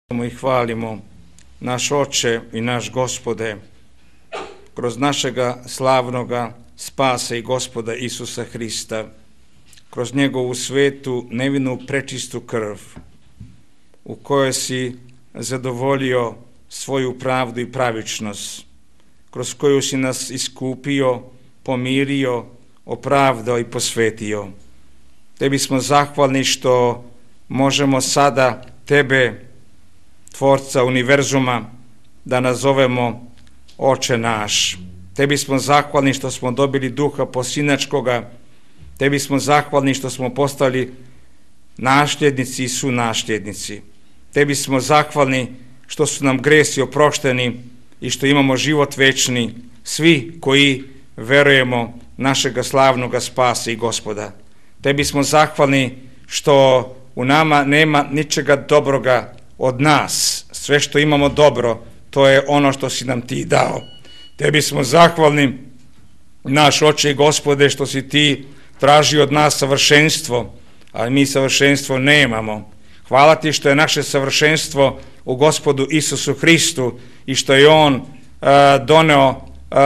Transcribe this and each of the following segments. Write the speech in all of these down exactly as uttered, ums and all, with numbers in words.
I hvalimo naš Oče i naš Gospode kroz našega slavnoga Spasa i Gospoda Isusa Hrista, kroz njegovu svetu, nevinu, prečistu krv, u kojoj si zadovoljio svoju pravdu i pravičnost, kroz koju si nas iskupio, pomirio, opravdao i posvetio. Tebi smo zahvalni što možemo sada Tebe, Tvorca univerzuma, da nazovemo Oče naš. Tebi smo zahvalni što smo dobili duha posinačkoga, Tebi smo zahvalni što smo postali nasljednici i sunasljednici. Tebi smo zahvalni što su nam gresi oprošteni i što imamo život večni, svi koji verujemo našega slavnoga Spasa i Gospoda. Tebi smo zahvalni što u nama nema ničega dobroga od nas. Sve što imamo dobro, to je ono što si nam Ti dao. Tebi smo zahvalni, naš Oče i Gospode, što si Ti tražio od nas savršenstvo, ali mi savršenstvo nemamo. Hvala Ti što je naše savršenstvo u Gospodu Isusu Hristu i što je On uh, doneo uh,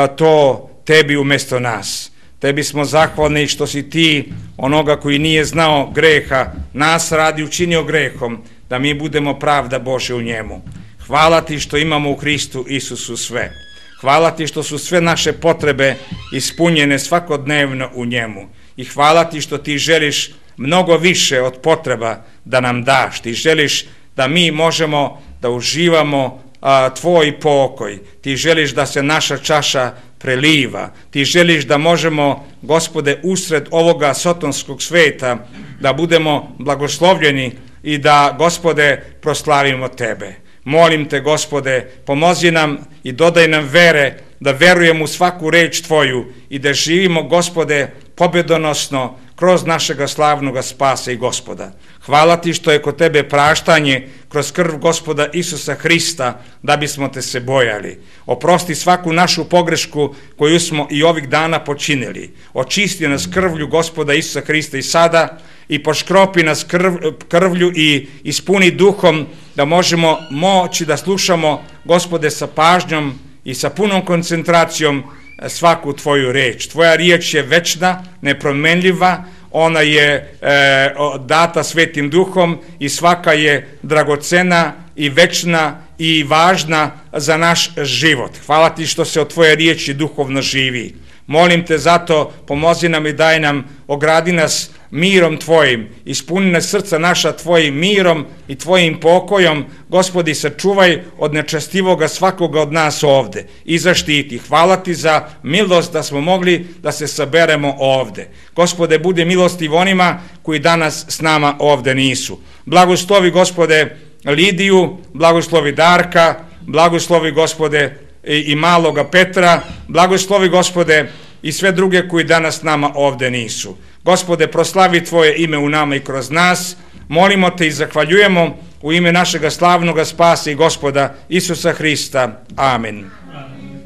to Tebi umjesto nas. Tebi smo zahvalni što si Ti onoga koji nije znao greha, nas radi učinio grehom, da mi budemo pravda Božja u njemu. Hvala Ti što imamo u Hristu Isusu sve. Hvala Ti što su sve naše potrebe ispunjene svakodnevno u njemu. I hvala Ti što Ti želiš mnogo više od potreba da nam daš. Ti želiš da mi možemo da uživamo a, Tvoj pokoj. Ti želiš da se naša čaša preliva. Ti želiš da možemo, Gospode, usred ovoga sotonskog sveta, da budemo blagoslovljeni i da, Gospode, proslavimo Tebe. Molim Te, Gospode, pomozi nam i dodaj nam vere, da verujemo u svaku reč Tvoju i da živimo, Gospode, pobjedonosno kroz našega slavnoga Spasa i Gospoda. Hvala Ti što je kod Tebe praštanje kroz krv Gospoda Isusa Hrista, da bismo Te se bojali. Oprosti svaku našu pogrešku koju smo i ovih dana počinili. Očisti nas krvlju Gospoda Isusa Hrista i sada, i poškropi nas krv, krvlju i ispuni duhom, da možemo moći da slušamo, Gospode, sa pažnjom i sa punom koncentracijom svaku Tvoju reč. Tvoja riječ je večna, nepromenljiva, ona je e, data Svetim Duhom i svaka je dragocena i večna i važna za naš život. Hvala Ti što se od Tvoje riječi duhovno živi. Molim Te zato, pomozi nam i daj nam, ogradi nas mirom Tvojim, ispuni nas srca naša Tvojim mirom i Tvojim pokojom. Gospodi, sačuvaj od nečestivoga svakoga od nas ovde i zaštiti. Hvala Ti za milost da smo mogli da se saberemo ovde. Gospode, budi milostiv onima koji danas s nama ovde nisu. Blagoslovi, Gospode, Lidiju, blagoslovi Darka, blagoslovi, Gospode, i, i maloga Petra, blagoslovi, Gospode, i sve druge koji danas s nama ovde nisu. Gospode, proslavi Tvoje ime u nama i kroz nas. Molimo Te i zahvaljujemo u ime našega slavnoga Spasa i Gospoda Isusa Hrista. Amen. Amen.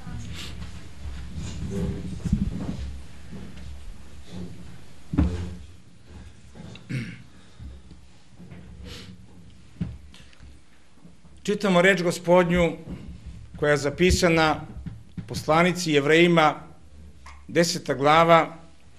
Čitamo reč Gospodnju koja je zapisana u poslanici Jevrejima, deseta glava,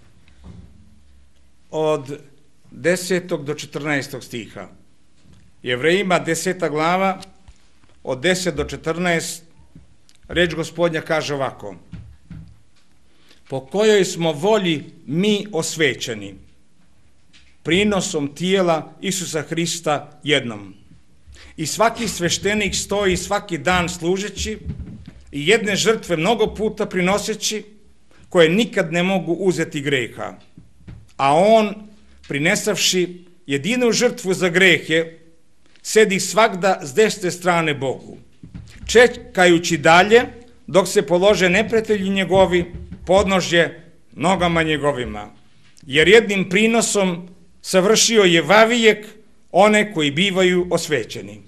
od desetog do četrnaestog stiha. Jevrejima, deseta glava, od deset do četrnaest, reč Gospodnja kaže ovako: po kojoj smo volji mi osvećeni, prinosom tijela Isusa Hrista jednom. I svaki sveštenik stoji svaki dan služeći i jedne žrtve mnogo puta prinoseći, koje nikad ne mogu uzeti greha. A on, prinesavši jedinu žrtvu za grehe, sedi svagda s desne strane Bogu, čekajući dalje dok se polože neprijatelji njegovi podnožje nogama njegovima. Jer jednim prinosom savršio je vavijek one koji bivaju osvećeni.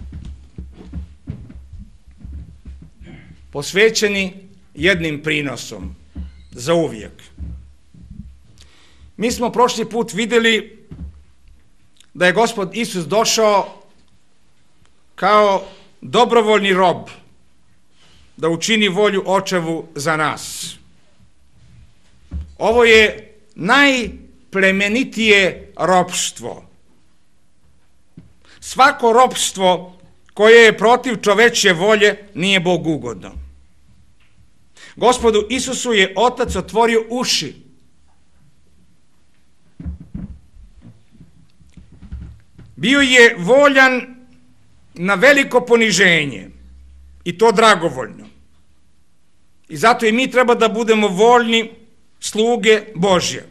Posvećeni jednim prinosom za uvijek. Mi smo prošli put vidjeli da je Gospod Isus došao kao dobrovoljni rob da učini volju Očevu za nas. Ovo je najplemenitije ropstvo. Svako ropstvo koje je protiv čovečje volje nije Bogu ugodno. Gospodu Isusu je Otac otvorio uši. Bio je voljan na veliko poniženje i to dragovoljno. I zato i mi treba da budemo voljni sluge Božje.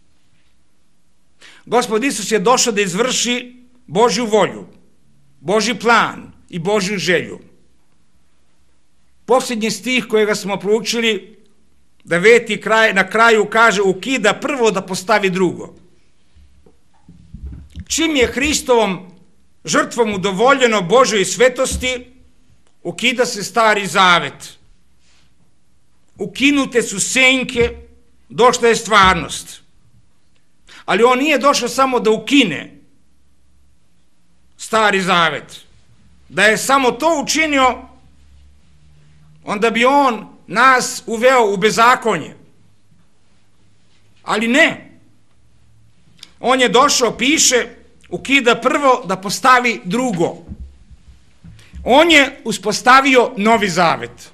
Gospod Isus je došao da izvrši Božju volju, Božji plan i Božju želju. Posljednji stih kojega smo proučili, deveti kraj, na kraju kaže ukida prvo da postavi drugo. Čim je Hristovom žrtvom udovoljeno Božoj svetosti, ukida se Stari Zavet. Ukinute su senke, došla je stvarnost. Ali on nije došao samo da ukine Stari Zavet. Da je samo to učinio, onda bi on nas uveo u bezakonje. Ali ne. On je došao, piše, ukida prvo da postavi drugo. On je uspostavio novi zavet.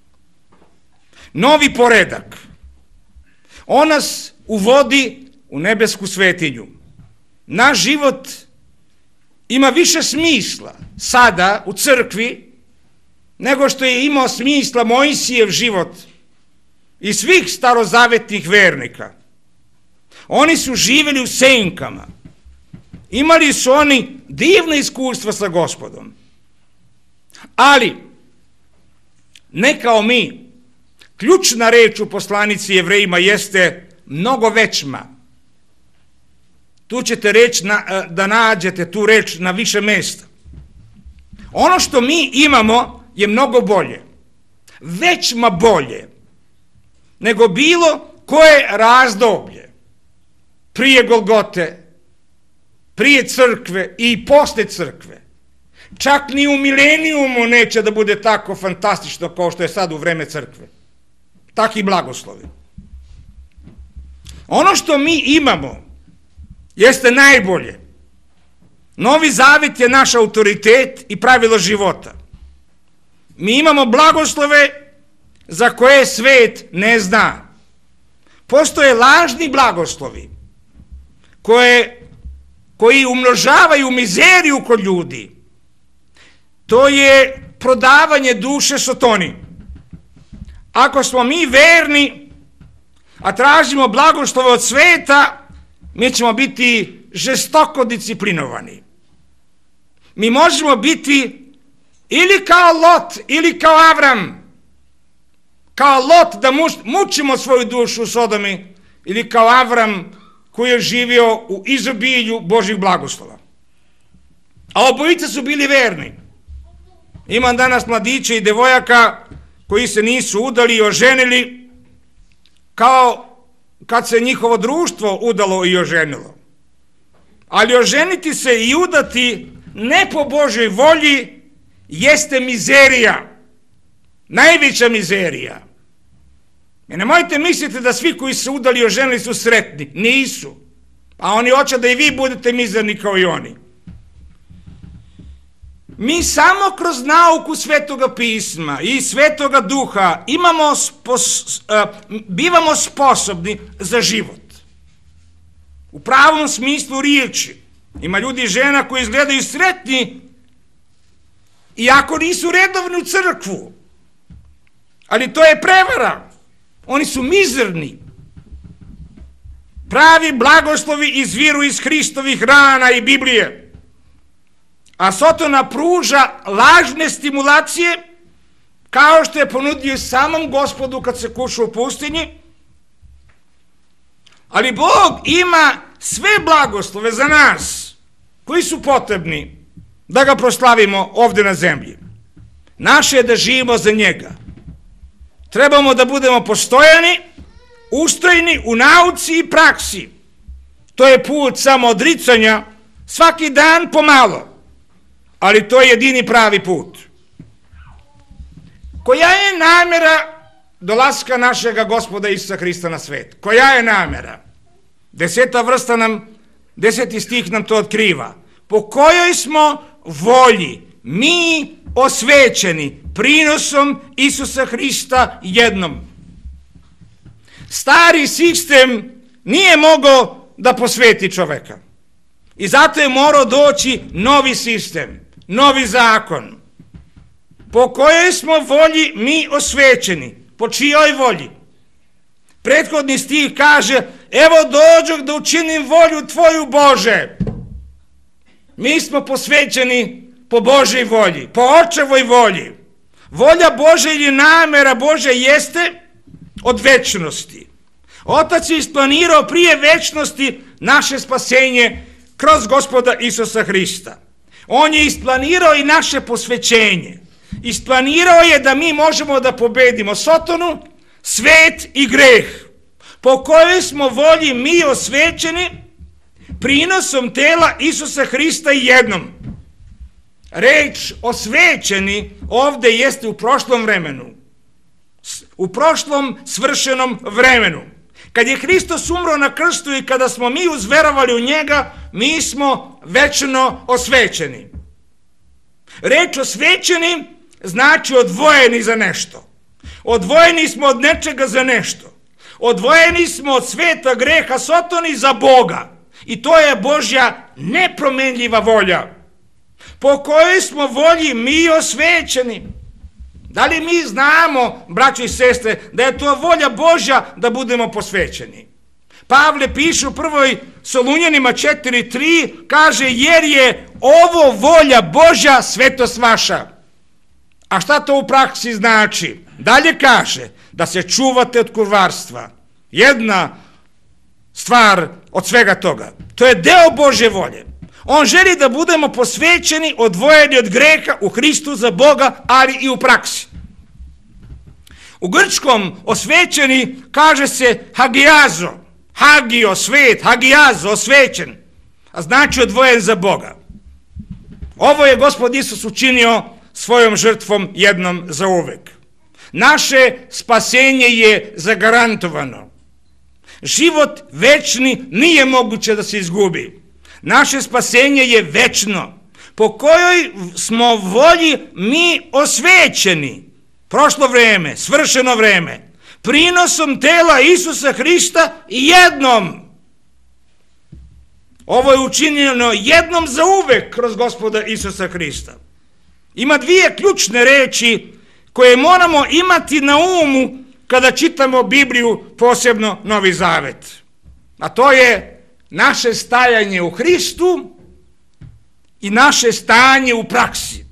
Novi poredak. On nas uvodi u nebesku svetinju. Naš život ima više smisla sada u crkvi nego što je imao smisla Mojsijev život i svih starozavetnih vernika. Oni su živjeli u senkama. Imali su oni divno iskustva sa Gospodom. Ali, ne kao mi, ključna reč u poslanici Jevrejima jeste mnogo većma. Tu ćete reći na, da nađete tu reč na više mjesta. Ono što mi imamo je mnogo bolje, većma bolje, nego bilo koje razdoblje prije Golgote, prije crkve i posle crkve. Čak ni u milenijumu neće da bude tako fantastično kao što je sad u vreme crkve. Taki blagoslovi. Ono što mi imamo jeste najbolje. Novi Zavet je naš autoritet i pravilo života. Mi imamo blagoslove za koje svet ne zna. Postoje lažni blagoslovi koje, koji umnožavaju mizeriju kod ljudi. To je prodavanje duše Sotoni. Ako smo mi verni, a tražimo blagoslove od sveta, mi ćemo biti žestoko disciplinovani. Mi možemo biti ili kao Lot, ili kao Avram. Kao Lot da mučimo svoju dušu u Sodomi, ili kao Avram koji je živio u izobilju Božih blagoslova. A obojice su bili verni. Imam danas mladića i devojaka koji se nisu udali i oženili kao kad se njihovo društvo udalo i oženilo. Ali oženiti se i udati ne po Božoj volji jeste mizerija. Najveća mizerija. I nemojte misliti da svi koji su udali i oženili su sretni. Nisu. A oni hoće da i vi budete mizerni kao i oni. Mi samo kroz nauku Svetoga pisma i Svetoga duha imamo spos, uh, bivamo sposobni za život. U pravom smislu riječi. Ima ljudi i žena koji izgledaju sretni iako nisu redovni u crkvu. Ali to je prevara. Oni su mizerni. Pravi blagoslovi izviru iz Hristovih rana i Biblije. A Sotona pruža lažne stimulacije, kao što je ponudio samom Gospodu kad se kuša u pustinji. Ali Bog ima sve blagoslove za nas, koji su potrebni da ga proslavimo ovdje na zemlji. Naše je da živimo za njega. Trebamo da budemo postojani, ustrojni u nauci i praksi. To je put samo odricanja, svaki dan pomalo. ali to je jedini pravi put. Koja je namera dolaska našega Gospoda Isusa Hrista na svet? Koja je namera? Deseta vrsta nam, deseti stih nam to otkriva. Po kojoj smo volji mi osvećeni prinosom Isusa Hrista jednom. Stari sistem nije mogao da posveti čoveka. I zato je morao doći novi sistem, novi zakon. Po kojoj smo volji mi osvećeni? Po čijoj volji? Prethodni stih kaže, evo dođoh da učinim volju tvoju, Bože. Mi smo posvećeni po Božoj volji, po Očevoj volji. Volja Božja ili namera Božja jeste od večnosti. Otac je isplanirao prije večnosti naše spasenje kroz Gospoda Isusa Hrista. On je isplanirao i naše posvećenje. Isplanirao je da mi možemo da pobedimo Sotonu, svet i greh. Po kojoj smo volji mi osvećeni prinosom tela Isusa Hrista jednom. Reč osvećeni ovde jeste u prošlom vremenu. U prošlom svršenom vremenu. Kad je Hristos umro na krstu i kada smo mi uzverovali u njega, mi smo večno osvećeni. Reč osvećeni znači odvojeni za nešto. Odvojeni smo od nečega za nešto. Odvojeni smo od sveta, greha, Sotoni za Boga. I to je Božja nepromenljiva volja. Po kojoj smo volji mi osvećeni. Da li mi znamo, braćo i sestre, da je to volja Božja da budemo posvećeni? Pavle piše u prvoj Solunjanima četiri tri, kaže, jer je ovo volja Božja, svetost vaša. A šta to u praksi znači? Dalje kaže, da se čuvate od kurvarstva. Jedna stvar od svega toga. To je deo Božje volje. On želi da budemo posvećeni, odvojeni od greha u Hristu za Boga, ali i u praksi. U grčkom osvećeni kaže se hagiazo, hagio, svet, hagiazo, osvećen, a znači odvojen za Boga. Ovo je Gospod Isus učinio svojom žrtvom jednom za uvek. Naše spasenje je zagarantovano. Život večni nije moguće da se izgubi. Naše spasenje je večno, po kojoj smo volji mi osvećeni. Prošlo vreme, svršeno vreme, prinosom tela Isusa Hrista jednom. Ovo je učinjeno jednom za uvek kroz Gospoda Isusa Hrista. Ima dvije ključne reči koje moramo imati na umu kada čitamo Bibliju, posebno Novi Zavet. A to je naše stajanje u Hristu i naše stanje u praksi.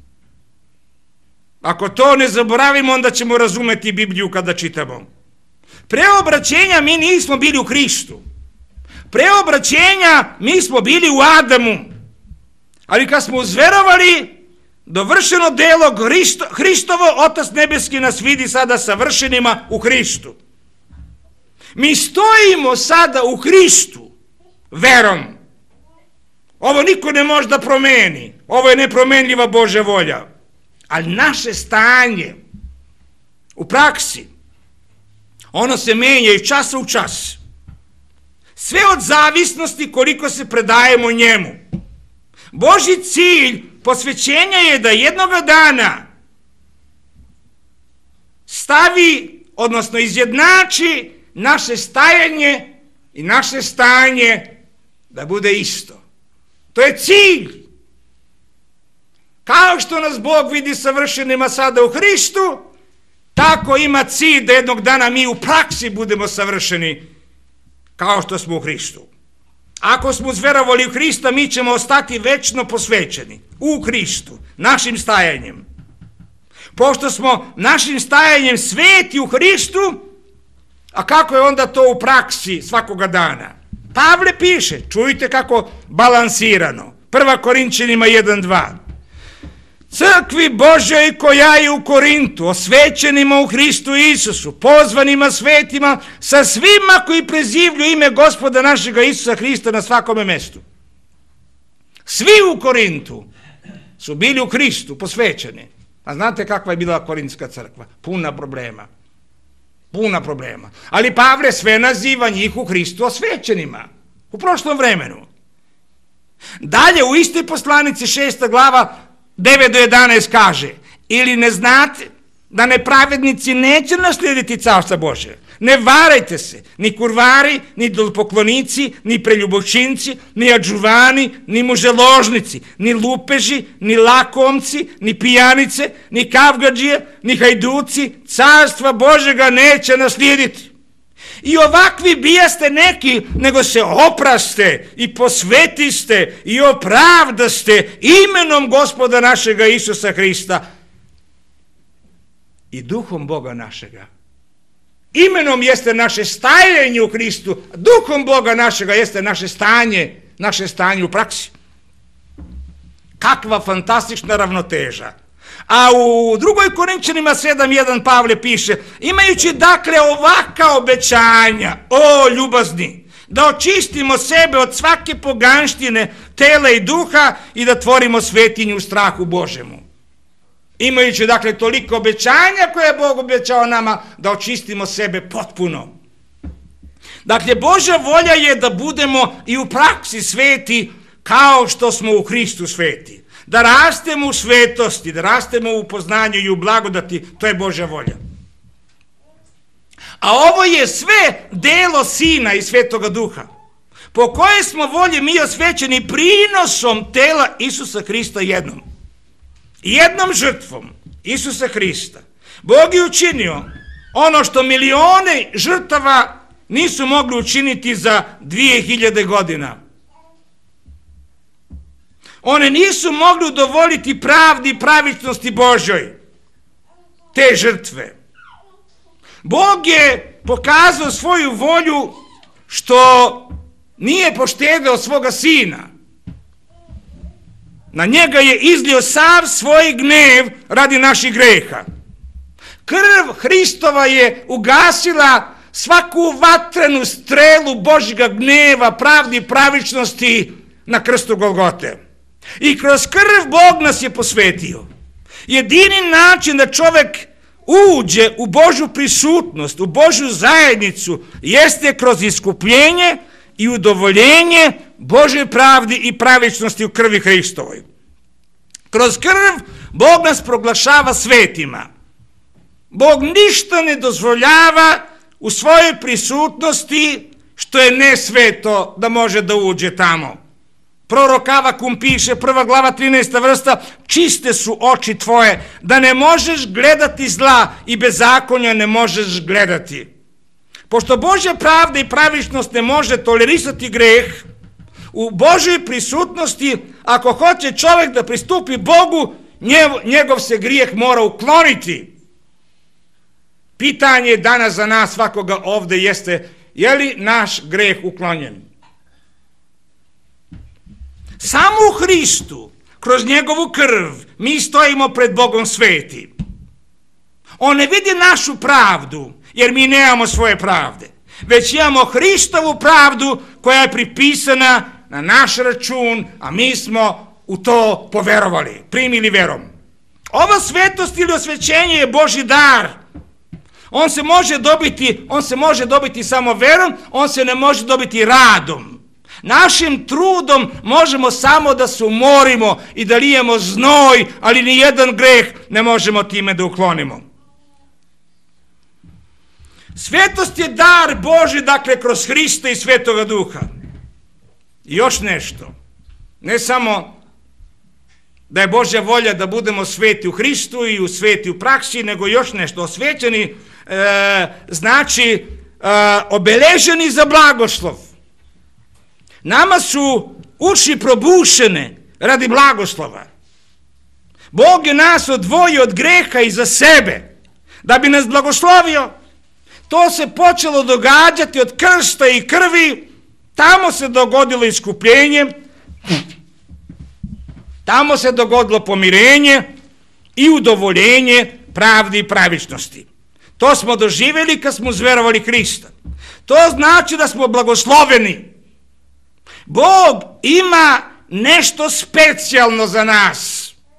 Ako to ne zaboravimo, onda ćemo razumeti Bibliju kada čitamo. Pre obraćenja mi nismo bili u Hristu. Pre obraćenja mi smo bili u Adamu. Ali kad smo uzverovali, dovršeno delo Hristo, Hristovo, Otac nebeski nas vidi sada savršenima u Hristu. Mi stojimo sada u Hristu verom. Ovo niko ne može da promeni. Ovo je nepromenljiva Božja volja. Ali naše stanje u praksi, ono se menja iz časa u čas. Sve od zavisnosti koliko se predajemo njemu. Božji cilj posvećenja je da jednoga dana stavi, odnosno izjednači naše stajanje i naše stanje da bude isto. To je cilj. Kao što nas Bog vidi savršenima sada u Hristu, tako ima cilj da jednog dana mi u praksi budemo savršeni kao što smo u Hristu. Ako smo uzverovali u Hrista, mi ćemo ostati večno posvećeni u Hristu, našim stajanjem. Pošto smo našim stajanjem sveti u Hristu, a kako je onda to u praksi svakoga dana? Pavle piše, čujte kako balansirano. Prva Korinćanima jedan dva. Crkvi Božoj koja je u Korintu, osvećenima u Hristu Isusu, pozvanima svetima, sa svima koji prezivlju ime Gospoda našega Isusa Hrista na svakome mestu. Svi u Korintu. su bili u Hristu posvećeni. A znate kakva je bila Korinska crkva? Puna problema. Puna problema. Ali Pavle sve naziva njih u Hristu osvećenima. U prošlom vremenu. Dalje u istoj poslanici šesta glava devet do jedanaest kaže: ili ne znate da nepravednici neće naslijediti carstva Božje? Ne varajte se, ni kurvari, ni idolopoklonici, ni preljubovčinci, ni adžuvani, ni muželožnici, ni lupeži, ni lakomci, ni pijanice, ni kavgadžije, ni hajduci carstva Božjega neće naslijediti. I ovakvi bijaste neki, nego se opraste i posvetiste i opravdaste imenom Gospoda našega Isusa Hrista i duhom Boga našega. Imenom jeste naše stajanje u Hristu, duhom Boga našega jeste naše stanje, naše stanje u praksi. Kakva fantastična ravnoteža. A u drugoj Korinčanima sedam jedan Pavle piše: imajući dakle ovaka obećanja, o ljubazni, da očistimo sebe od svake poganštine tela i duha i da tvorimo svetinju u strahu Božemu. Imajući dakle toliko obećanja koje je Bog obećao nama, da očistimo sebe potpuno. Dakle, Božja volja je da budemo i u praksi sveti kao što smo u Hristu sveti. Da rastemo u svetosti, da rastemo u poznanju i u blagodati, to je Božja volja. A ovo je sve delo Sina i Svetoga Duha, po koje smo volji mi osvećeni prinosom tela Isusa Hrista jednom. Jednom žrtvom Isusa Hrista Bog je učinio ono što milione žrtava nisu mogli učiniti za dvije hiljade godina. One nisu mogli udovoljiti pravdi i pravičnosti Božjoj, te žrtve. Bog je pokazao svoju volju što nije poštedeo svoga Sina. Na njega je izlio sav svoj gnev radi naših greha. Krv Hristova je ugasila svaku vatrenu strelu Božjega gneva, pravdi i pravičnosti na krstu Golgote. I kroz krv Bog nas je posvetio. Jedini način da čovjek uđe u Božju prisutnost, u Božju zajednicu, jeste kroz iskupljenje i udovoljenje Božje pravdi i pravičnosti u krvi Hristovoj. Kroz krv Bog nas proglašava svetima. Bog ništa ne dozvoljava u svojoj prisutnosti što je nesveto da može da uđe tamo. Prorok Avakum piše, prva glava trinaesta vrsta: čiste su oči tvoje, da ne možeš gledati zla i bezakonja ne možeš gledati. Pošto Božja pravda i pravičnost ne može tolerisati greh, u Božoj prisutnosti, ako hoće čovjek da pristupi Bogu, njegov se grijeh mora ukloniti. Pitanje danas za nas svakoga ovde jeste: je li naš greh uklonjen? Samo u Hristu, kroz njegovu krv, mi stojimo pred Bogom sveti. On ne vidi našu pravdu, jer mi nemamo svoje pravde, već imamo Hristovu pravdu koja je pripisana na naš račun, a mi smo u to poverovali, primili verom. Ova svetost ili osvećenje je Božji dar. On se može dobiti, on se može dobiti samo verom, on se ne može dobiti radom. Našim trudom možemo samo da se umorimo i da lijemo znoj, ali ni jedan greh ne možemo time da uklonimo. Svetost je dar Božji, dakle, kroz Hrista i Svetoga Duha. I još nešto, ne samo da je Božja volja da budemo sveti u Hristu i u sveti u praksi, nego još nešto, osvećeni e, znači e, obeleženi za blagoslov. Nama su uši probušene radi blagoslova. Bog je nas odvojio od greha i za sebe, da bi nas blagoslovio. To se počelo događati od krsta i krvi, tamo se dogodilo iskupljenje, tamo se dogodilo pomirenje i udovoljenje pravdi i pravičnosti. To smo doživjeli kad smo uzverovali Hrista. To znači da smo blagosloveni. Bog ima nešto specijalno za nas.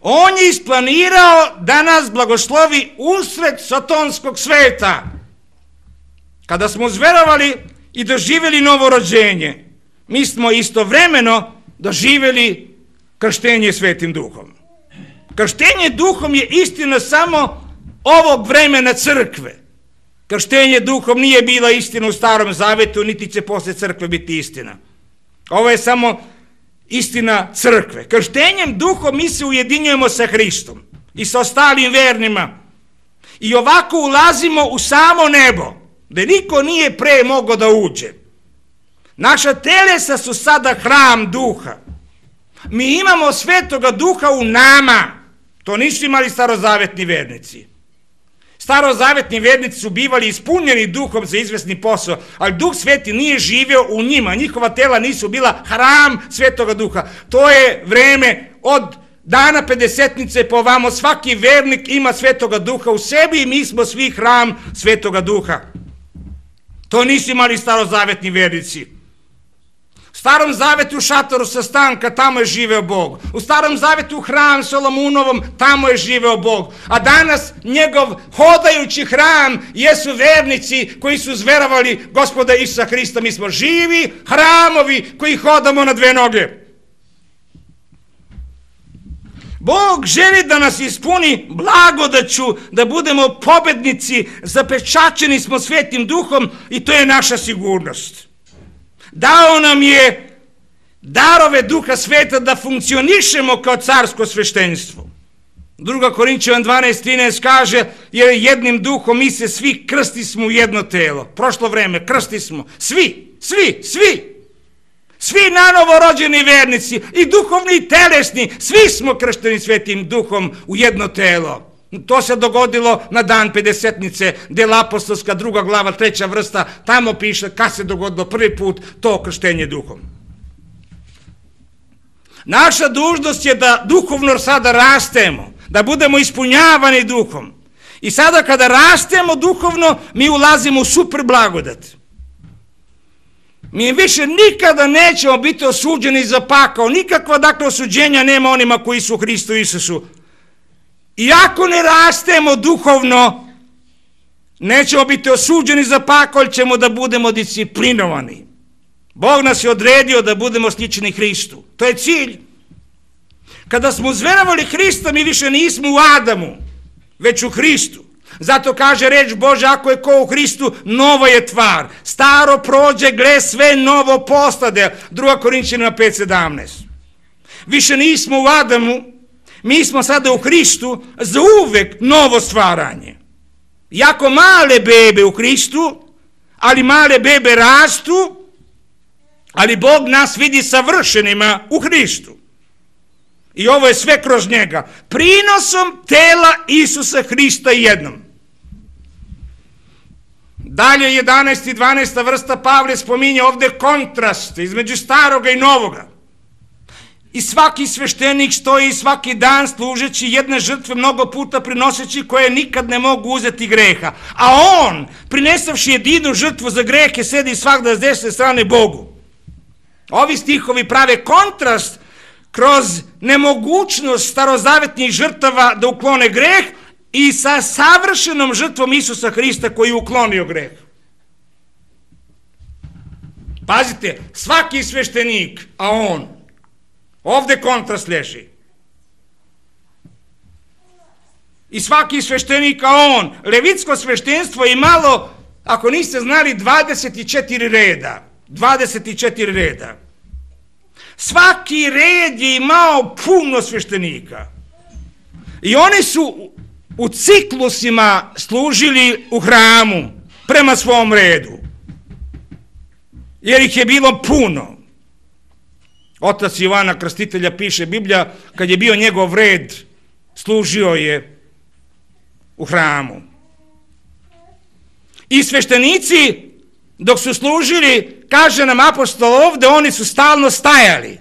On je isplanirao da nas blagoslovi usred sotonskog sveta. Kada smo uzverovali i doživjeli novorođenje, mi smo istovremeno doživjeli krštenje Svetim Duhom. Krštenje Duhom je istina samo ovog vremena crkve. Krštenje Duhom nije bila istina u Starom Zavetu, niti će posle crkve biti istina. Ovo je samo istina crkve. Krštenjem Duhom mi se ujedinjujemo sa Hristom i sa ostalim vernima. I ovako ulazimo u samo nebo, gde niko nije pre mogao da uđe. Naša telesa su sada hram Duha. Mi imamo Svetoga Duha u nama. To nisu imali starozavetni vernici. Starozavetni vernici su bivali ispunjeni Duhom za izvesni posao, ali Duh Sveti nije živio u njima. Njihova tela nisu bila hram Svetoga Duha. To je vreme od dana Pedesetnice po ovamo. Svaki vernik ima Svetoga Duha u sebi i mi smo svi hram Svetoga Duha. To nisu imali starozavetni vernici. U Starom Zavetu u šatoru sastanka, tamo je živeo Bog. U Starom Zavetu u hram Solomunovom, tamo je živeo Bog. A danas njegov hodajući hram jesu vernici koji su zverovali Gospoda Isusa Hrista. Mi smo živi hramovi koji hodamo na dve noge. Bog želi da nas ispuni blagodaću, da budemo pobednici, zapečaćeni smo Svetim Duhom i to je naša sigurnost. Dao nam je darove Duha Sveta da funkcionišemo kao carsko sveštenstvo. Druga Korinćevan dvanaest trinaest kaže, jer jednim duhom mi se svi krsti smo u jedno telo. Prošlo vreme, krsti smo. Svi, svi, svi. Svi nanovo rođeni vernici, i duhovni i telesni, svi smo kršteni Svetim Duhom u jedno telo. To se dogodilo na dan Pedesetnice, Dela apostolska, druga glava, treća vrsta, tamo piše kad se dogodilo prvi put to krštenje Duhom. Naša dužnost je da duhovno sada rastemo, da budemo ispunjavani Duhom. I sada kada rastemo duhovno, mi ulazimo u super blagodat. Mi više nikada nećemo biti osuđeni za pakao, nikakva dakle osuđenja nema onima koji su u Hristu Isusu. Iako ne rastemo duhovno, nećemo biti osuđeni za pakao, ali ćemo da budemo disciplinovani. Bog nas je odredio da budemo slični Hristu. To je cilj. Kada smo uzverovali Hrista, mi više nismo u Adamu, već u Hristu. Zato kaže reč Božja, ako je ko u Hristu, nova je tvar. Staro prođe, gle, sve novo postade. Druga Korinćanima pet sedamnaest. Više nismo u Adamu, mi smo sada u Hristu, za uvek novo stvaranje. Jako male bebe u Hristu, ali male bebe rastu, ali Bog nas vidi savršenima u Hristu. I ovo je sve kroz njega. Prinosom tela Isusa Hrista jednom. Dalje jedanaesta i dvanaesta vrsta Pavle spominje ovde kontrast između staroga i novoga. I svaki sveštenik stoji svaki dan služeći jedne žrtve mnogo puta prinoseći koje nikad ne mogu uzeti greha. A on, prinesavši jedinu žrtvu za grehe, sedi svakda s desne strane Bogu. Ovi stihovi prave kontrast kroz nemogućnost starozavetnih žrtava da uklone greh i sa savršenom žrtvom Isusa Hrista koji je uklonio greh. Pazite, svaki sveštenik, a on, ovde kontrast leži. I svaki sveštenik, a on, levitsko sveštenstvo je imalo, ako niste znali, dvadeset četiri reda. dvadeset četiri reda. Svaki red je imao puno sveštenika. I oni su u ciklusima služili u hramu prema svom redu. Jer ih je bilo puno. Otac Ivana Krstitelja piše Biblija, kad je bio njegov red, služio je u hramu. I sveštenici, dok su služili, kaže nam apostol ovde, oni su stalno stajali.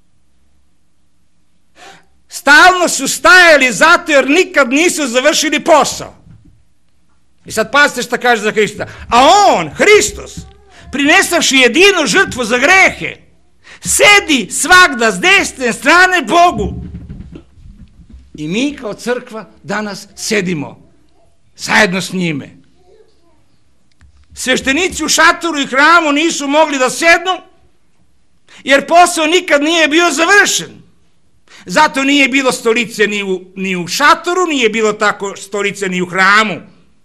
Stalno su stajali zato jer nikad nisu završili posao. I sad pazite šta kaže za Hrista. A on, Hristos, prinesavši jedinu žrtvu za grehe, sedi svakda s desne strane Bogu. I mi kao crkva danas sedimo zajedno s njime. Sveštenici u šatoru i hramu nisu mogli da sednu, jer posao nikad nije bio završen. Zato nije bilo stolice ni u, ni u šatoru, nije bilo tako stolice ni u hramu.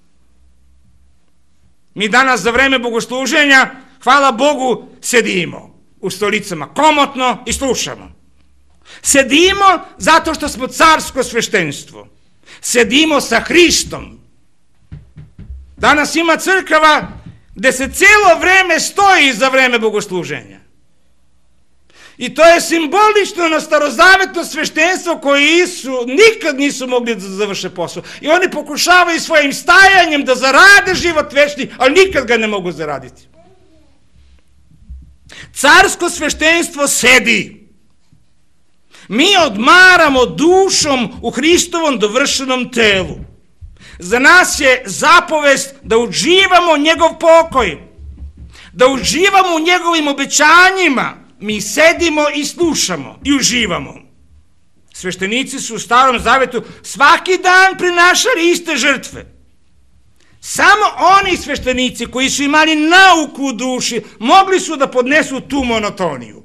Mi danas za vreme bogosluženja, hvala Bogu, sedimo u stolicama komotno i slušamo. Sedimo zato što smo carsko sveštenstvo. Sedimo sa Hristom. Danas ima crkava gde se cijelo vreme stoji za vreme bogosluženja. I to je simbolično na starozavetno sveštenstvo koje Isu nikad nisu mogli da završe posao. I oni pokušavaju svojim stajanjem da zarade život večni, ali nikad ga ne mogu zaraditi. Carsko sveštenstvo sedi. Mi odmaramo dušom u Hristovom dovršenom telu. Za nas je zapovest da uživamo njegov pokoj, da uživamo u njegovim obećanjima. Mi sedimo i slušamo i uživamo. Sveštenici su u Starom Zavetu svaki dan prinašali iste žrtve. Samo oni sveštenici koji su imali nauku u duši mogli su da podnesu tu monotoniju.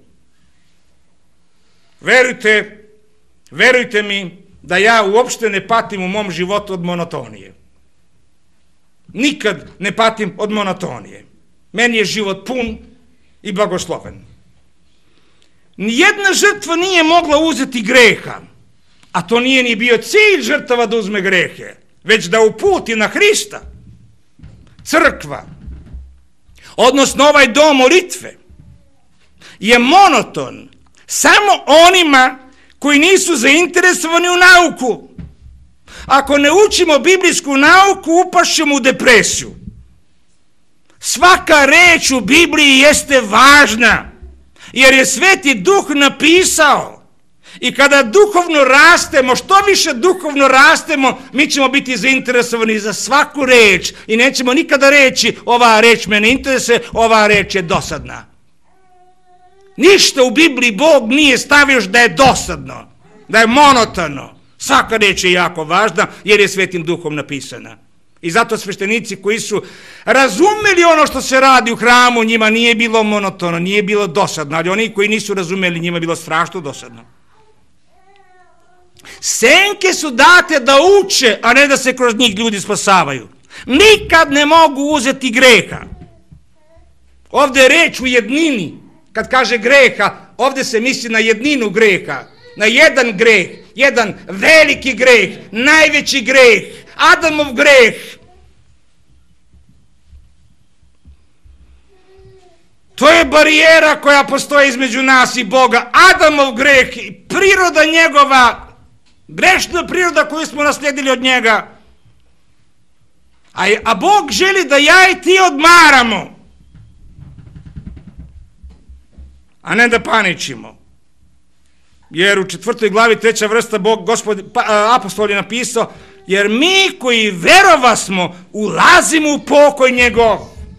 Verujte, verujte mi da ja uopšte ne patim u mom životu od monotonije. Nikad ne patim od monotonije. Meni je život pun i blagosloven. Nijedna žrtva nije mogla uzeti greha, a to nije ni bio cilj žrtava da uzme grehe, već da uputi na Hrista. Crkva, odnosno ovaj dom molitve, je monoton samo onima koji nisu zainteresovani u nauku. Ako ne učimo biblijsku nauku, upašćemo u depresiju. Svaka reč u Bibliji jeste važna, jer je Sveti Duh napisao. I kada duhovno rastemo, što više duhovno rastemo, mi ćemo biti zainteresovani za svaku reč i nećemo nikada reći ova reč me ne interesuje, ova reč je dosadna. Ništa u Bibliji Bog nije stavio da je dosadno, da je monotono. Svaka reč je jako važna jer je Svetim Duhom napisana. I zato sveštenici koji su razumeli ono što se radi u hramu, njima nije bilo monotono, nije bilo dosadno, ali oni koji nisu razumeli, njima je bilo strašno dosadno. Senke su date da uče, a ne da se kroz njih ljudi spasavaju. Nikad ne mogu uzeti greha. Ovdje je reč u jednini. Kad kaže greha, ovdje se misli na jedninu greha. Na jedan greh, jedan veliki greh, najveći greh, Adamov greh. To je barijera koja postoji između nas i Boga. Adamov greh i priroda njegova, grešna priroda koju smo naslijedili od njega. A, a Bog želi da ja i ti odmaramo, a ne da paničimo. Jer u četvrtoj glavi treća vrsta Bog, Gospod, pa, apostol je napisao, jer mi koji verovasmo ulazimo u pokoj njegov.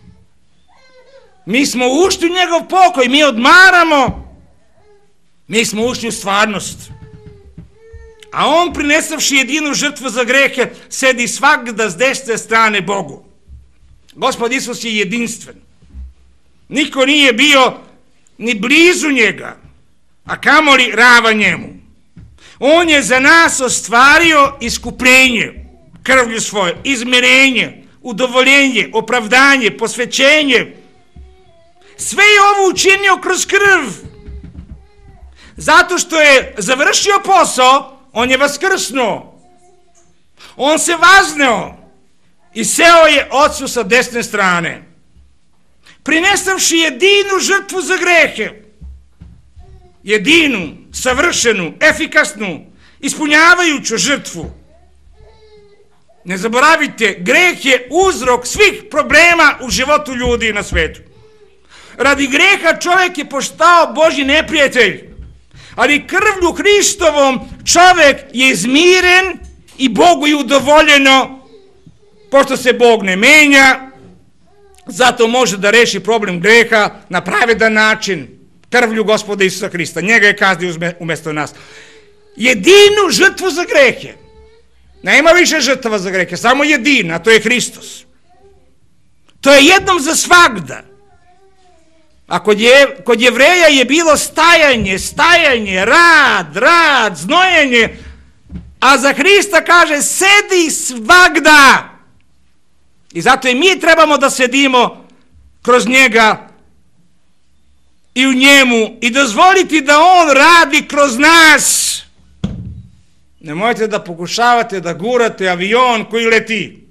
Mi smo ušli u njegov pokoj, mi odmaramo. Mi smo ušli u stvarnost. A on, prinesavši jedinu žrtvu za grehe, sedi svagda s desne strane Bogu. Gospod Isus je jedinstven. Niko nije bio ni blizu njega, a kamoli ravan njemu. On je za nas ostvario iskupljenje, krvlju svoje, izmirenje, udovoljenje, opravdanje, posvećenje. Sve je ovo učinio kroz krv. Zato što je završio posao, on je vaskrsnuo. On se vazneo i seo je Otcu sa desne strane, prinesavši jedinu žrtvu za grehe. Jedinu, savršenu, efikasnu, ispunjavajuću žrtvu. Ne zaboravite, greh je uzrok svih problema u životu ljudi na svetu. Radi greha čovjek je postao Božji neprijatelj, ali krvlju Hristovom čovjek je izmiren i Bogu je udovoljeno, pošto se Bog ne menja, zato može da reši problem greha na pravedan način, krvlju Gospoda Isusa Hrista. Njega je kaznio umjesto nas. jedinu žrtvu za grehe. Nema više žrtava za grehe, samo jedina, a to je Hristos. To je jednom za svagda. A kod, je, kod Jevreja je bilo stajanje, stajanje, rad, rad, znojenje, a za Hrista kaže sedi svagda. I zato i mi trebamo da sedimo kroz njega i u njemu i dozvoliti da on radi kroz nas. Nemojte da pokušavate da gurate avion koji leti.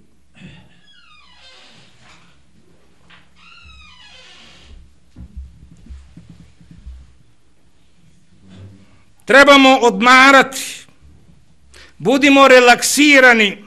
Trebamo odmarati. Budimo relaksirani.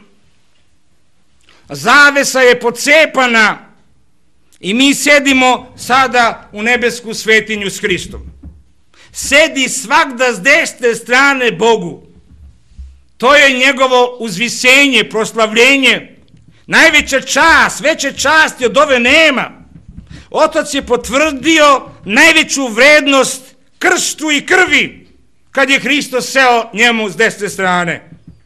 Zavesa je pocepana i mi sedimo sada u nebesku svetinju s Hristom. Sedi svagda s desne strane Bogu. To je njegovo uzvisenje, proslavljenje. Najveća čast, veće časti od ove nema. Otac je potvrdio najveću vrednost krstu i krvi kad je Hristos seo njemu s desne strane.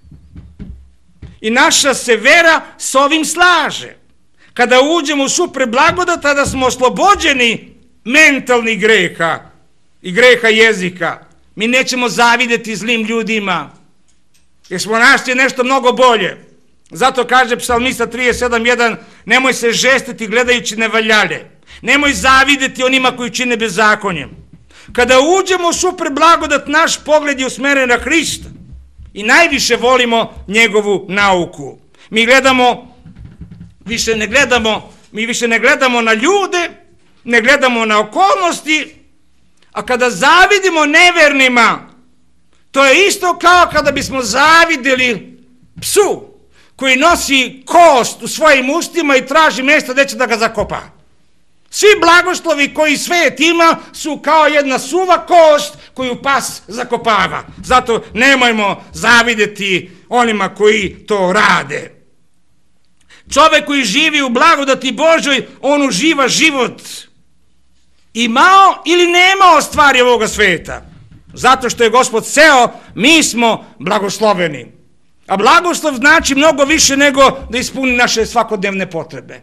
I naša se vera s ovim slaže. Kada uđemo u super blagodat, tada smo oslobođeni mentalnih greha i greha jezika. Mi nećemo zavideti zlim ljudima, jer smo našli nešto mnogo bolje. Zato kaže psalmista trideset sedam jedan, nemoj se žestiti gledajući nevaljalje. Nemoj zavideti onima koji čine bezakonje. Kada uđemo u super blagodat, naš pogled je usmeren na Hrista. I najviše volimo njegovu nauku. Mi gledamo, više ne gledamo, mi više ne gledamo na ljude, ne gledamo na okolnosti, a kada zavidimo nevernima, to je isto kao kada bismo zavideli psu koji nosi kost u svojim ustima i traži mjesto gdje će da ga zakopa. Svi blagoslovi koji svet ima su kao jedna suva kost koju pas zakopava. Zato nemojmo zavideti onima koji to rade. Čovjek koji živi u blagodati Božoj, on uživa život. Imao ili nemao stvari ovoga sveta. Zato što je Gospod seo, mi smo blagosloveni. A blagoslov znači mnogo više nego da ispuni naše svakodnevne potrebe.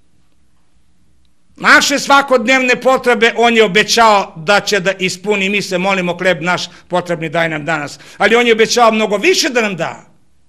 Naše svakodnevne potrebe on je obećao da će da ispuni. Mi se molimo, hleb naš potrebni daj nam danas. Ali on je obećao mnogo više da nam da.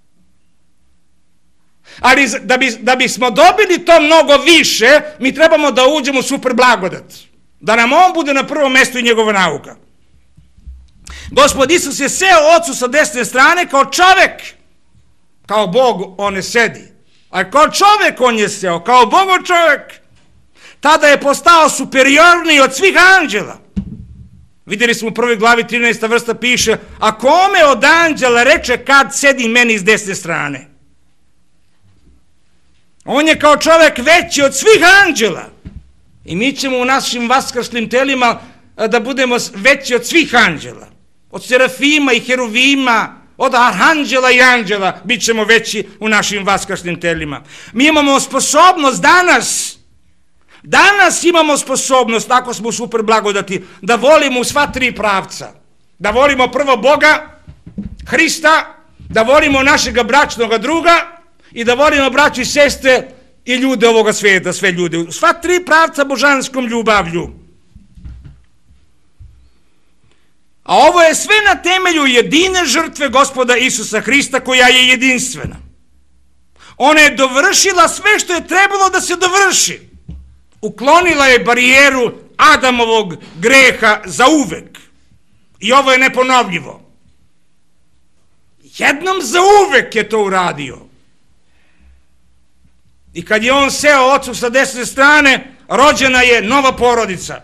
Ali da, bi, da bismo dobili to mnogo više, mi trebamo da uđemo u super blagodat. Da nam on bude na prvom mjestu i njegova nauka. Gospod Isus je seo Otcu sa desne strane kao čovjek. Kao Bog on ne sedi. A kao čovjek on je seo, kao Bogo čovjek. Tada je postao superiorniji od svih anđela. Vidjeli smo u prvoj glavi trinaesta vrsta piše, a kome od anđela reče kad sedi meni s desne strane? On je kao čovjek veći od svih anđela. I mi ćemo u našim vaskrslim telima da budemo veći od svih anđela. Od serafima i heruvima, od arhanđela i anđela, bit ćemo veći u našim vaskrslim telima. Mi imamo sposobnost danas, danas imamo sposobnost, ako smo u super blagodati, da volimo u sva tri pravca. Da volimo prvo Boga, Hrista, da volimo našega bračnog druga i da volimo braću i sestre i ljude ovoga svijeta, sve ljude. U sva tri pravca božanskom ljubavlju. A ovo je sve na temelju jedine žrtve Gospoda Isusa Hrista koja je jedinstvena. Ona je dovršila sve što je trebalo da se dovrši. Uklonila je barijeru Adamovog greha za uvek. I ovo je neponovljivo. Jednom za uvek je to uradio. I kad je on seo Otcu sa desne strane, rođena je nova porodica,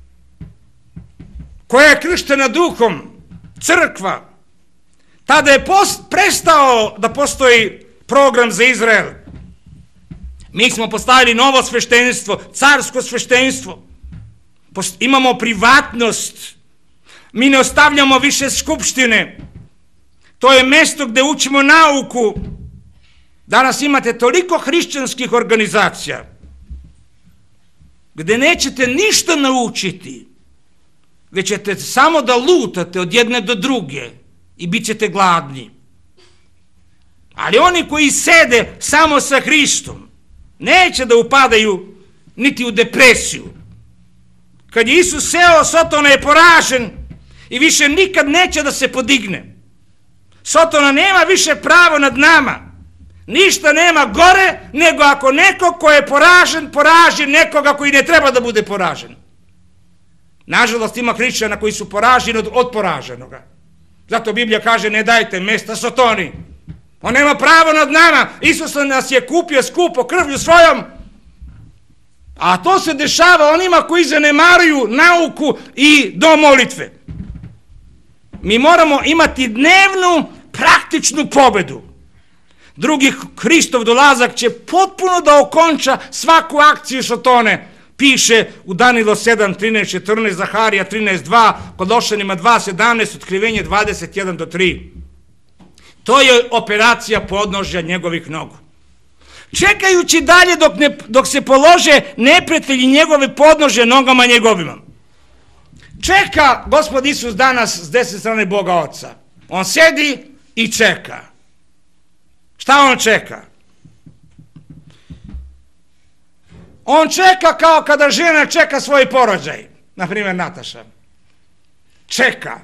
koja je krštena duhom, crkva. Tada je post, prestao da postoji program za Izrael. Mi smo postavili novo sveštenstvo, carsko sveštenstvo. Post, imamo privatnost. Mi ne ostavljamo više skupštine. To je mjesto gdje učimo nauku. Danas imate toliko hrišćanskih organizacija gdje nećete ništa naučiti, već ćete samo da lutate od jedne do druge i bit ćete gladni. Ali oni koji sede samo sa Hristom neće da upadaju niti u depresiju. Kad je Isus seo, Sotona je poražen i više nikad neće da se podigne. Sotona nema više pravo nad nama. Ništa nema gore nego ako neko ko je poražen, poraži nekoga koji ne treba da bude poražen. Nažalost, ima hrišćana koji su poraženi od, od poraženoga. Zato Biblija kaže, ne dajte mesta Sotoni. On nema pravo nad nama. Isus nas je kupio skupo krvlju svojom. A to se dešava onima koji zanemaruju nauku i do molitve. Mi moramo imati dnevnu praktičnu pobedu. Drugi Hristov dolazak će potpuno da okonča svaku akciju Sotone. Piše u Danilo sedam, trinaest, četrnaest, Zaharija trinaest, dva, Kološanima dva, sedamnaest, Otkrivenje dvadeset jedan do tri. To je operacija podnožja njegovih nogu. Čekajući dalje dok, ne, dok se polože neprijatelji njegove podnože nogama njegovima. Čeka Gospod Isus danas s desne strane Boga Oca. On sedi i čeka. Šta on čeka? On čeka kao kada žena čeka svoj porođaj. Na primjer Nataša. Čeka.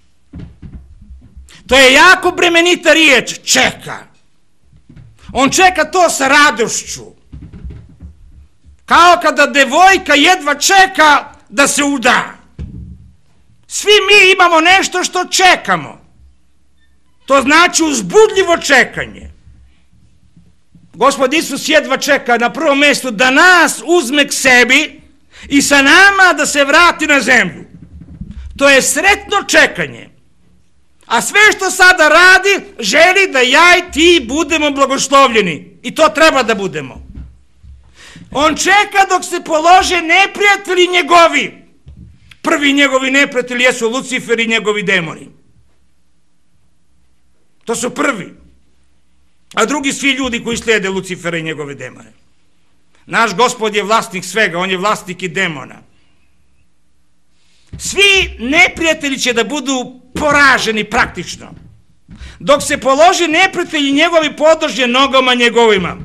To je jako bremenita riječ. Čeka. On čeka to sa radošću. Kao kada devojka jedva čeka da se uda. Svi mi imamo nešto što čekamo. To znači uzbudljivo čekanje. Gospod Isus jedva čeka na prvom mjestu da nas uzme k sebi i sa nama da se vrati na zemlju. To je sretno čekanje. A sve što sada radi, želi da ja i ti budemo blagoslovljeni. I to treba da budemo. On čeka dok se polože neprijatelji njegovi. Prvi njegovi neprijatelji jesu Lucifer i njegovi demoni. To su prvi. A drugi svi ljudi koji slijede Lucifera i njegove demone. Naš Gospod je vlasnik svega, on je vlasnik i demona. Svi neprijatelji će da budu poraženi praktično. Dok se položi neprijatelji njegovi podnožje nogama njegovima.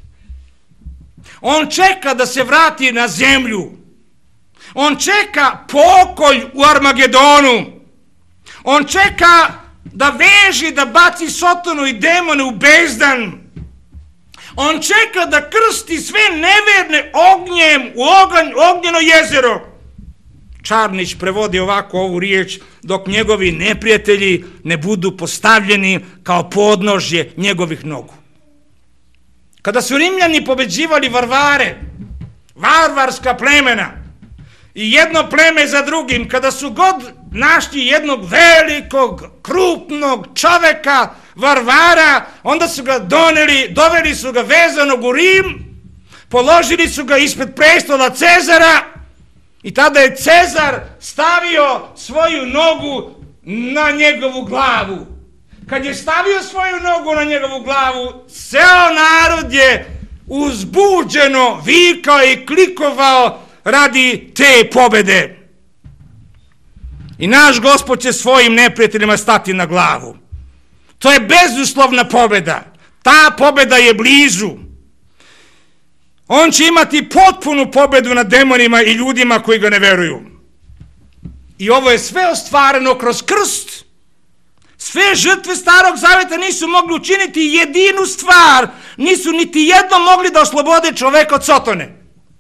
On čeka da se vrati na zemlju. On čeka pokolj u Armagedonu. On čeka da veži, da baci Sotonu i demone u bezdan. On čeka da krsti sve neverne ognjem u oganj, ognjeno jezero. Čarnić prevodi ovako ovu riječ, dok njegovi neprijatelji ne budu postavljeni kao podnožje njegovih nogu. Kada su Rimljani pobeđivali varvare, varvarska plemena, i jedno pleme za drugim, kada su god našli jednog velikog, krupnog čoveka, varvara, onda su ga doneli, doveli su ga vezanog u Rim, položili su ga ispred prestola Cezara i tada je Cezar stavio svoju nogu na njegovu glavu. Kad je stavio svoju nogu na njegovu glavu, ceo narod je uzbuđeno vikao i klikovao radi te pobede. I naš Gospod će svojim neprijateljima stati na glavu. To je bezuslovna pobeda. Ta pobeda je blizu. On će imati potpunu pobedu nad demonima i ljudima koji ga ne veruju. I ovo je sve ostvareno kroz krst. Sve žrtve Starog Zaveta nisu mogli učiniti jedinu stvar. Nisu niti jedno mogli da oslobode čoveka od Sotone.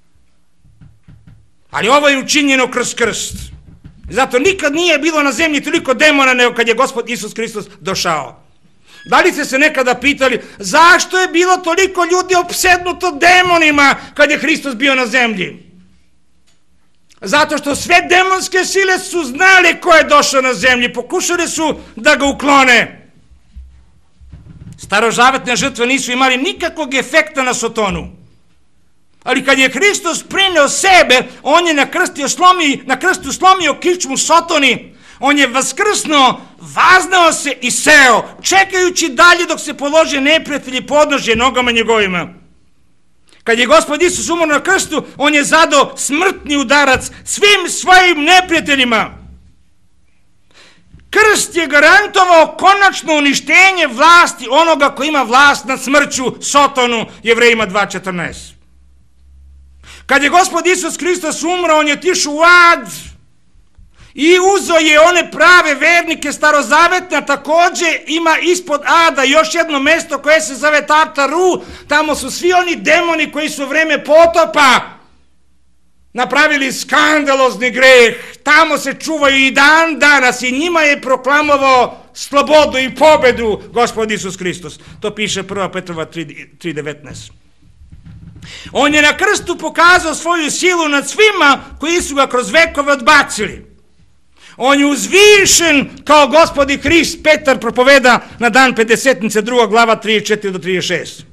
Ali ovo je učinjeno kroz krst. Zato nikad nije bilo na zemlji toliko demona nego kad je Gospod Isus Hristos došao. Da li ste se nekada pitali zašto je bilo toliko ljudi opsednuto demonima kad je Hristos bio na zemlji? Zato što sve demonske sile su znali ko je došao na zemlji, pokušali su da ga uklone. Starozavetne žrtve nisu imali nikakvog efekta na Sotonu. Ali kad je Hristos prineo sebe, on je na, slomi, na krstu slomio kičmu Sotoni, on je vaskrsno, vaznao se i seo, čekajući dalje dok se polože neprijatelji podnožje nogama njegovima. Kad je Gospod Isus umro na krstu, on je zadao smrtni udarac svim svojim neprijateljima. Krst je garantovao konačno uništenje vlasti onoga koji ima vlast nad smrću, Sotonu, Jevrejima dva četrnaest. Kad je Gospod Isus Hristos umro, on je otišao u ad i uzeo je one prave vernike starozavetne, a također ima ispod ada još jedno mesto koje se zove Tartaru. Tamo su svi oni demoni koji su u vreme potopa napravili skandalozni greh. Tamo se čuvaju i dan danas i njima je proklamovao slobodu i pobedu Gospod Isus Hristos. To piše prva Petrova tri devetnaest. On je na krstu pokazao svoju silu nad svima koji su ga kroz vekove odbacili. On je uzvišen kao Gospod i Hrist, Petar propoveda na dan pedesetnice, druga glava, trideset četiri do trideset šest.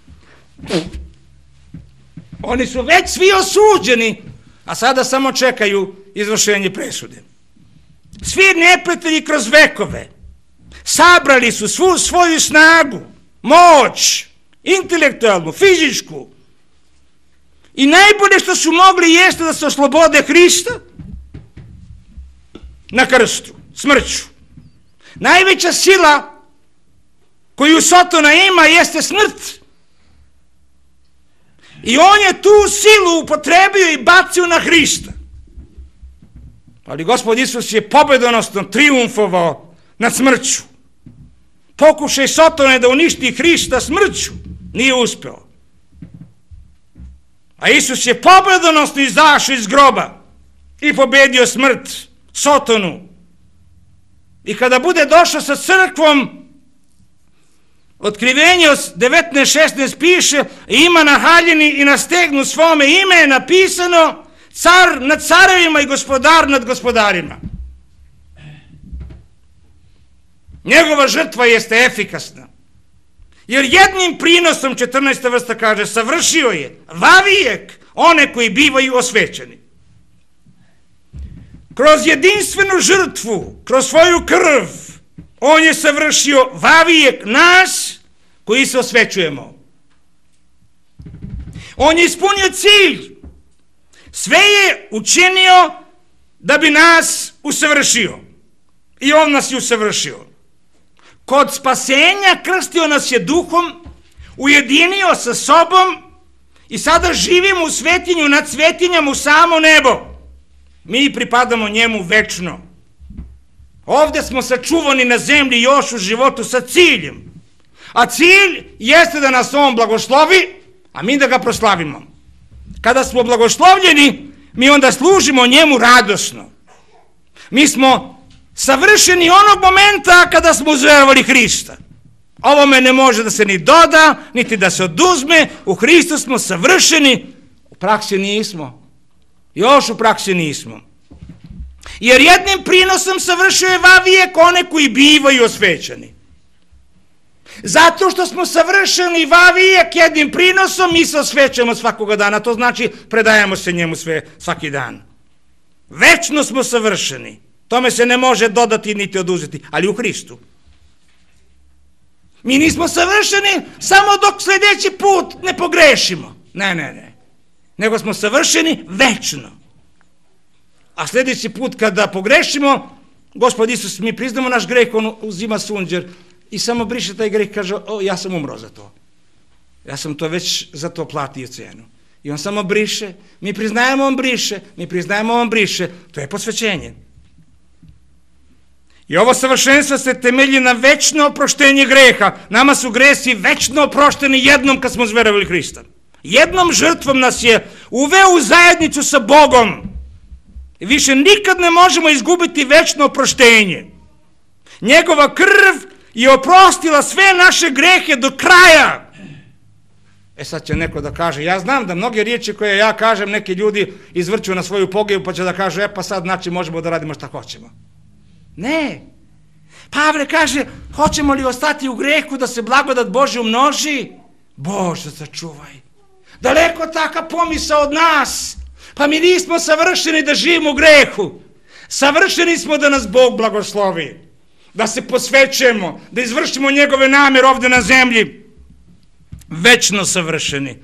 Oni su već svi osuđeni, a sada samo čekaju izvršenje presude. Svi neprijatelji kroz vekove sabrali su svu svoju snagu, moć, intelektualnu, fizičku, i najbolje što su mogli jeste da se oslobode Hrista na krstu, smrću. Najveća sila koju Sotona ima jeste smrt. I on je tu silu upotrebio i bacio na Hrista. Ali Gospod Isus je pobedonosno trijumfovao nad smrću. Pokušaj Sotone da uništi Hrista smrću nije uspeo. A Isus je pobedonosno izašao iz groba i pobedio smrt, Sotonu. I kada bude došao sa crkvom, Otkrivenje devetnaest šesnaest piše: ima na haljini i na stegnu svome ime je napisano car nad carevima i gospodar nad gospodarima. Njegova žrtva jeste efikasna. Jer jednim prinosom, četrnaesta vrsta kaže, savršio je vavijek one koji bivaju osvećeni. Kroz jedinstvenu žrtvu, kroz svoju krv, on je savršio vavijek nas koji se osvećujemo. On je ispunio cilj. Sve je učinio da bi nas usavršio. I on nas je usavršio. Kod spasenja krstio nas je duhom, ujedinio sa sobom i sada živimo u svetinju nad svetinjama u samo nebo. Mi pripadamo njemu večno. Ovdje smo sačuvani na zemlji još u životu sa ciljem. A cilj jeste da nas on blagoslovi, a mi da ga proslavimo. Kada smo blagoslovljeni, mi onda služimo njemu radosno. Mi smo savršeni onog momenta kada smo uzverovali Hrista. Ovome ne može da se ni doda, niti da se oduzme. U Hristu smo savršeni, u praksi nismo. Još u praksi nismo. Jer jednim prinosom savršio je vavijek one koji bivaju osvećeni. Zato što smo savršeni vavijek jednim prinosom, mi se osvećujemo svakoga dana. To znači predajemo se njemu sve, svaki dan. Večno smo savršeni. Tome se ne može dodati niti oduzeti, ali u Hristu. Mi nismo savršeni samo dok sljedeći put ne pogrešimo. Ne, ne, ne. Nego smo savršeni večno. A sljedeći put kada pogrešimo, Gospod Isus, mi priznamo naš greh, on uzima sunđer i samo briše taj greh, kaže, o, ja sam umro za to. Ja sam to već za to platio cenu. I on samo briše, mi priznajemo, on briše, mi priznajemo, on briše. To je posvećenje. I ovo savršenstvo se temelji na večno oproštenje greha. Nama su gresi večno oprošteni jednom kad smo zverovali Hrista. Jednom žrtvom nas je uveo u zajednicu sa Bogom. I više nikad ne možemo izgubiti večno oproštenje. Njegova krv je oprostila sve naše grehe do kraja. E sad će neko da kaže, ja znam da mnoge riječi koje ja kažem, neki ljudi izvrću na svoju pogibu pa će da kažu, e pa sad znači možemo da radimo šta hoćemo. Ne. Pavle kaže, hoćemo li ostati u grehu da se blagodat Božja umnoži? Bože, sačuvaj. Daleko taka pomisao od nas. Pa mi nismo savršeni da živimo u grehu. Savršeni smo da nas Bog blagoslovi. Da se posvećujemo, da izvršimo njegove namere ovdje na zemlji. Večno savršeni.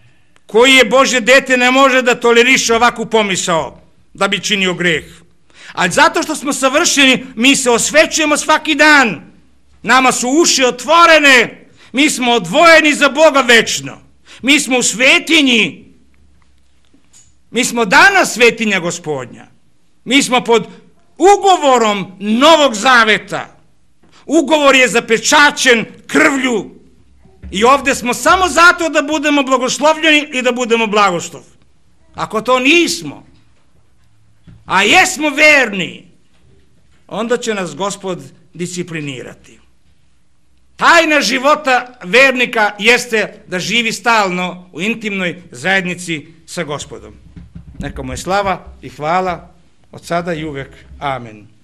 Koji je Božje dete ne može da toleriše ovakvu pomisao da bi činio greh. Ali zato što smo savršeni, mi se osvećujemo svaki dan. Nama su uši otvorene, mi smo odvojeni za Boga večno. Mi smo u svetinji. Mi smo danas svetinja Gospodnja. Mi smo pod ugovorom Novog Zaveta. Ugovor je zapečaćen krvlju i ovdje smo samo zato da budemo blagoslovljeni i da budemo blagoslov. Ako to nismo, a jesmo verni, onda će nas Gospod disciplinirati. Tajna života vernika jeste da živi stalno u intimnoj zajednici sa Gospodom. Neka mu je slava i hvala od sada i uvek. Amen.